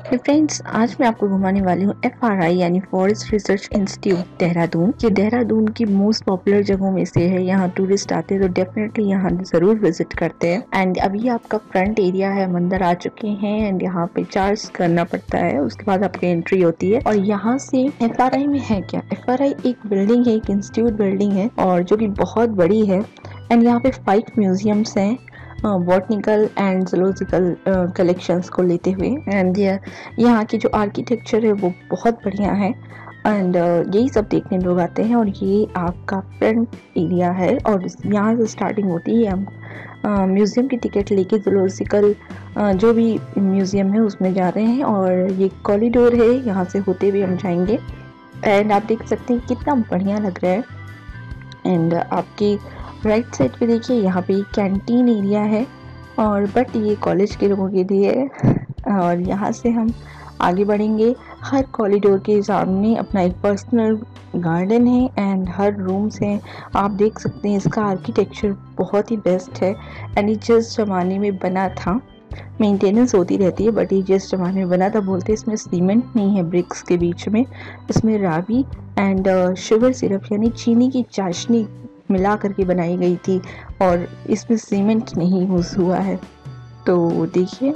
Friends, आज मैं आपको घुमाने वाली हूँ FRI यानी फॉरेस्ट रिसर्च इंस्टीट्यूट देहरादून। ये देहरादून की मोस्ट पॉपुलर जगहों में से है। यहाँ टूरिस्ट आते हैं तो डेफिनेटली यहाँ ज़रूर विजिट करते हैं। एंड अभी आपका फ्रंट एरिया है, हम अंदर आ चुके हैं एंड यहाँ पे चार्ज करना पड़ता है, उसके बाद आपकी एंट्री होती है। और यहाँ से FRI में है क्या, FRI एक बिल्डिंग है, एक इंस्टीट्यूट बिल्डिंग है और जो कि बहुत बड़ी है। एंड यहाँ पे 5 म्यूजियम्स हैं बॉटनिकल एंड जूलॉजिकल कलेक्शंस को लेते हुए। एंड यहाँ की जो आर्किटेक्चर है वो बहुत बढ़िया है एंड यही सब देखने लोग आते हैं। और ये आपका फ्रंट एरिया है और यहाँ से स्टार्टिंग होती है। हम म्यूज़ियम की टिकट लेके जूलॉजिकल जो भी म्यूज़ियम है उसमें जा रहे हैं और ये कॉरिडोर है, यहाँ से होते हुए हम जाएंगे। एंड आप देख सकते हैं कितना बढ़िया लग रहा है। एंड आपकी राइट साइड पे देखिए, यहाँ पे कैंटीन एरिया है और बट ये कॉलेज के लोगों के लिए है। और यहाँ से हम आगे बढ़ेंगे। हर कॉरिडोर के सामने अपना एक पर्सनल गार्डन है एंड हर रूम से आप देख सकते हैं इसका आर्किटेक्चर बहुत ही बेस्ट है। एंड ये जिस ज़माने में बना था, मेंटेनेंस होती रहती है बट ये जिस ज़माने में बना था, बोलते हैं इसमें सीमेंट नहीं है ब्रिक्स के बीच में, इसमें रावी एंड शुगर सिरप यानी चीनी की चाशनी मिला करके बनाई गई थी और इसमें सीमेंट नहीं यूज़ हुआ है। तो देखिए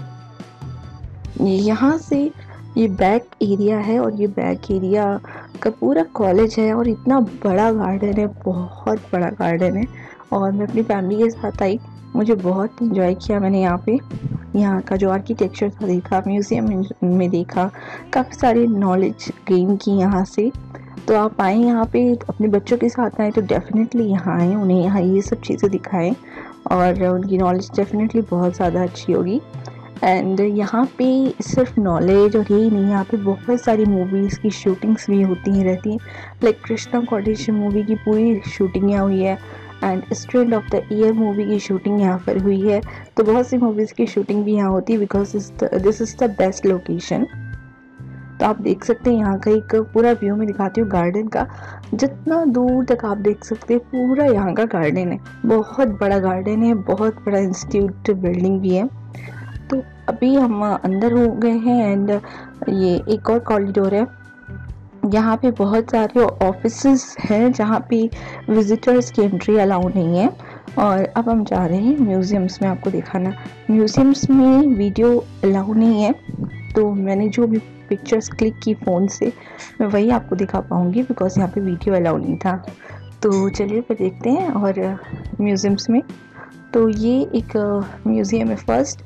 यहाँ से ये बैक एरिया है और ये बैक एरिया का पूरा कॉलेज है और इतना बड़ा गार्डन है, बहुत बड़ा गार्डन है। और मैं अपनी फैमिली के साथ आई, मुझे बहुत इंजॉय किया मैंने यहाँ पे। यहाँ का जो आर्किटेक्चर था देखा, म्यूज़ियम में देखा, काफ़ी सारी नॉलेज गेन की यहाँ से। तो आप आएँ यहाँ पे, अपने बच्चों के साथ आएँ तो डेफिनेटली यहाँ आएँ, उन्हें यहाँ ये सब चीज़ें दिखाएं और उनकी नॉलेज डेफिनेटली बहुत ज़्यादा अच्छी होगी। एंड यहाँ पे सिर्फ नॉलेज और यही नहीं, यहाँ पे बहुत सारी मूवीज़ की शूटिंग्स भी होती रहती हैं। लाइक कृष्णा कॉटेज मूवी की पूरी शूटिंग यहाँ हुई है and student of the year movie की शूटिंग यहाँ पर हुई है। तो बहुत सी मूवीज़ की शूटिंग भी यहाँ होती है because this is the best location. तो आप देख सकते हैं यहाँ का एक पूरा व्यू में दिखाती हूँ गार्डन का। जितना दूर तक आप देख सकते हैं पूरा यहाँ का गार्डन है, बहुत बड़ा गार्डन है, बहुत बड़ा इंस्टीट्यूट बिल्डिंग भी है। तो अभी हम अंदर हो गए हैं एंड ये एक और कॉरिडोर है। यहाँ पे बहुत सारे ऑफिसेस हैं जहाँ पे विजिटर्स की एंट्री अलाउ नहीं है। और अब हम जा रहे हैं म्यूज़ियम्स में, आपको दिखाना। म्यूज़ियम्स में वीडियो अलाउ नहीं है, तो मैंने जो भी पिक्चर्स क्लिक की फ़ोन से मैं वही आपको दिखा पाऊँगी बिकॉज यहाँ पे वीडियो अलाउ नहीं था। तो चलिए फिर देखते हैं और म्यूज़ियम्स में। तो ये एक म्यूज़ियम है फर्स्ट,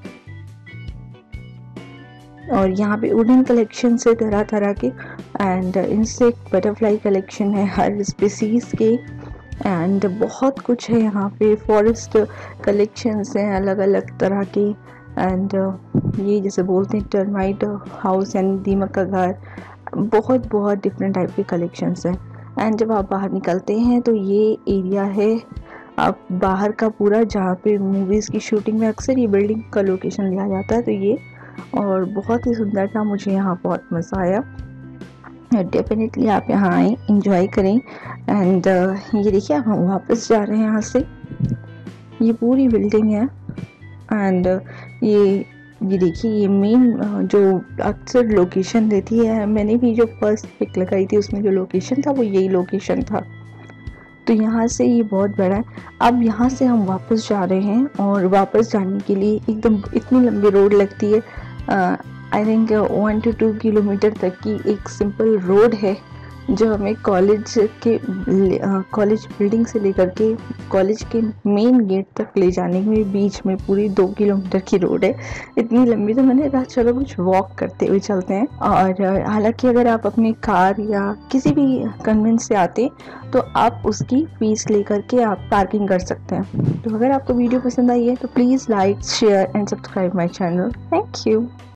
और यहाँ पे वुडन कलेक्शन है तरह तरह के एंड इंसेक्ट बटरफ्लाई कलेक्शन है हर स्पीसीज़ के एंड बहुत कुछ है यहाँ पे। फॉरेस्ट कलेक्शंस हैं अलग अलग तरह के एंड ये जैसे बोलते हैं टर्माइट हाउस यानी दीमक का घर, बहुत डिफरेंट टाइप के कलेक्शंस हैं। एंड जब आप बाहर निकलते हैं तो ये एरिया है आप बाहर का पूरा, जहाँ पे मूवीज़ की शूटिंग में अक्सर ये बिल्डिंग का लोकेशन लिया जाता है। तो ये और बहुत ही सुंदर था, मुझे यहाँ बहुत मज़ा आया। डेफिनेटली आप यहाँ आएँ, इंजॉय करें। एंड ये देखिए अब हम वापस जा रहे हैं यहाँ से। ये पूरी बिल्डिंग है एंड ये देखिए ये मेन जो अक्सर लोकेशन देती है, मैंने भी जो फर्स्ट पिक लगाई थी उसमें जो लोकेशन था वो यही लोकेशन था। तो यहाँ से ये बहुत बड़ा है। अब यहाँ से हम वापस जा रहे हैं और वापस जाने के लिए एकदम इतनी लंबी रोड लगती है, आई थिंक 1 to 2 किलोमीटर तक की एक सिंपल रोड है जो हमें कॉलेज बिल्डिंग से लेकर के कॉलेज के मेन गेट तक ले जाने में बीच में पूरी 2 किलोमीटर की रोड है। इतनी लंबी, तो मैंने कहा चलो कुछ वॉक करते हुए चलते हैं। और हालांकि अगर आप अपनी कार या किसी भी कन्वेंस से आते तो आप उसकी फीस लेकर के आप पार्किंग कर सकते हैं। तो अगर आपको वीडियो पसंद आई है तो please like share and subscribe my channel. Thank you.